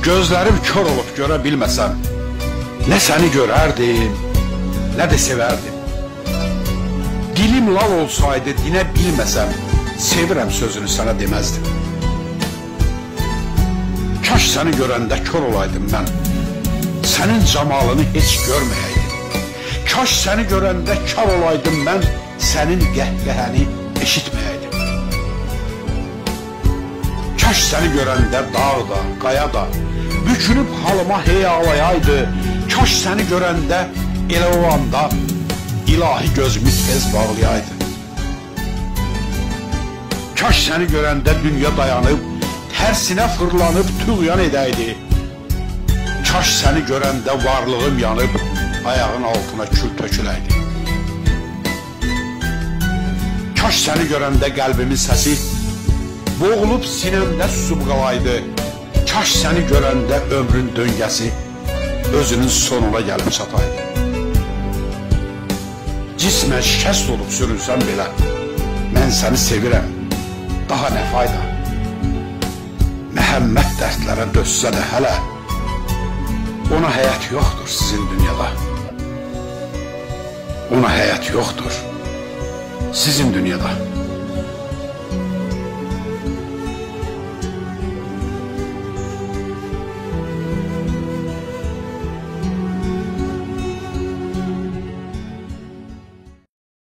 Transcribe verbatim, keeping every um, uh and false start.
Gözlərim kör olub görə bilməsəm, nə səni görərdim, nə də sevərdim. Dilim lal olsaydı dinə bilməsəm, sevirəm sözünü sənə deməzdim. Kaş səni görəndə kör olaydım mən, sənin camalını heç görməyəydim. Kaş səni görəndə kar olaydım mən, sənin qəhqəhəni eşitməyəydim. Kaş səni görəndə dağ da, qaya da bükülüb halıma hey ağlayaydı. Kaş səni görəndə elə o anda ilahi gözümü tez bağlayaydı. Kaş səni görəndə dünya dayanıb, tərsinə fırlanıb tüğyan edəydi. Kaş səni görəndə varlığım yanıb, ayağın altına kül töküləydi. Kaş səni görəndə qəlbimin səsi boğulub sinəmdə susub qalaydı. Kaş səni görəndə ömrün döngəsi özünün sonuna gəlib çataydı. Cismən şikəst olub sürünsən belə, mən səni sevirəm, daha nə fayda? Məhəmməd dərdlərə dözsə də hələ, ona həyat yoxdur sizin dünyada. Ona həyat yoxdur sizin dünyada.